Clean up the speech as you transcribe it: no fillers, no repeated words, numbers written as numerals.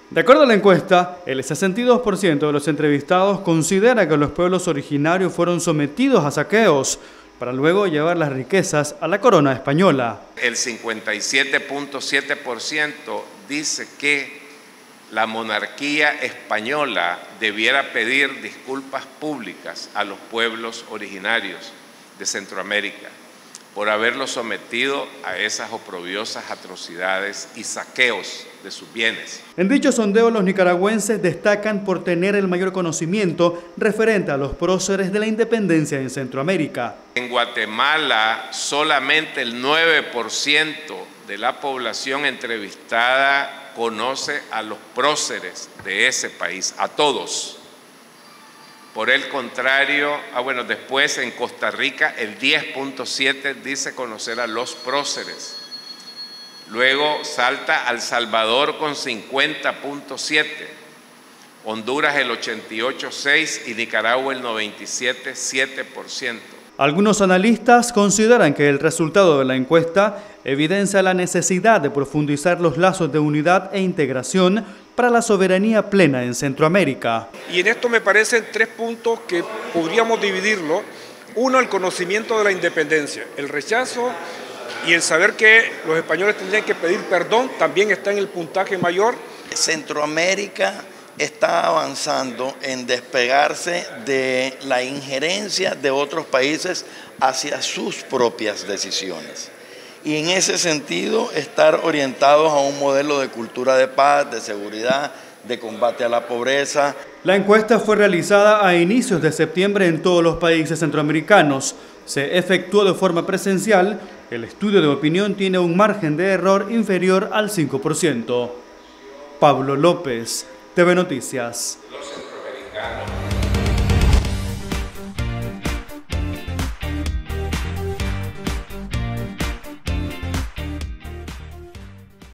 De acuerdo a la encuesta, el 62% de los entrevistados considera que los pueblos originarios fueron sometidos a saqueos para luego llevar las riquezas a la corona española. El 57.7% dice que la monarquía española debiera pedir disculpas públicas a los pueblos originarios de Centroamérica por haberlos sometido a esas oprobiosas atrocidades y saqueos de sus bienes. En dicho sondeo, los nicaragüenses destacan por tener el mayor conocimiento referente a los próceres de la independencia en Centroamérica. En Guatemala, solamente el 9% de la población entrevistada conoce a los próceres de ese país, a todos. Por el contrario, después en Costa Rica el 10.7% dice conocer a los próceres. Luego salta El Salvador con 50.7%, Honduras el 88.6% y Nicaragua el 97.7%. Algunos analistas consideran que el resultado de la encuesta evidencia la necesidad de profundizar los lazos de unidad e integración para la soberanía plena en Centroamérica. Y en esto me parecen 3 puntos que podríamos dividirlo. Uno, el conocimiento de la independencia, el rechazo y el saber que los españoles tendrían que pedir perdón también está en el puntaje mayor. Centroamérica está avanzando en despegarse de la injerencia de otros países hacia sus propias decisiones. Y en ese sentido, estar orientados a un modelo de cultura de paz, de seguridad, de combate a la pobreza. La encuesta fue realizada a inicios de septiembre en todos los países centroamericanos. Se efectuó de forma presencial. El estudio de opinión tiene un margen de error inferior al 5%. Pablo López, TV Noticias. Los centroamericanos